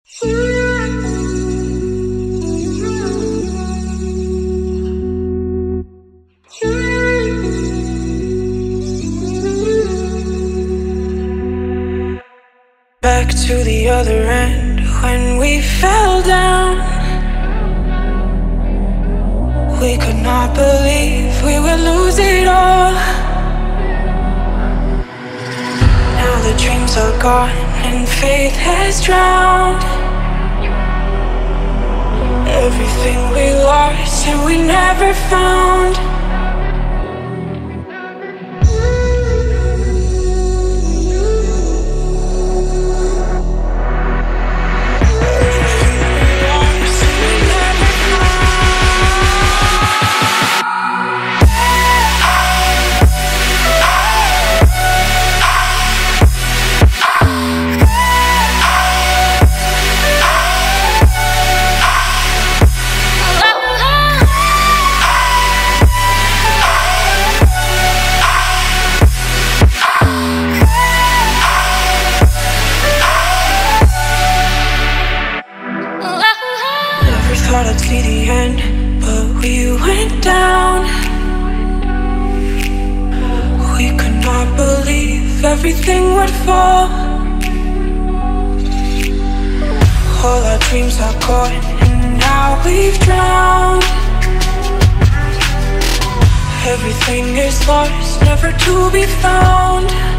Back to the other end, when we fell down, we could not believe we would lose it all. Now the dreams are gone and faith has drowned. Everything we lost and we never found. Thought I'd see the end, but we went down. We could not believe everything would fall. All our dreams are gone and now we've drowned. Everything is lost, never to be found.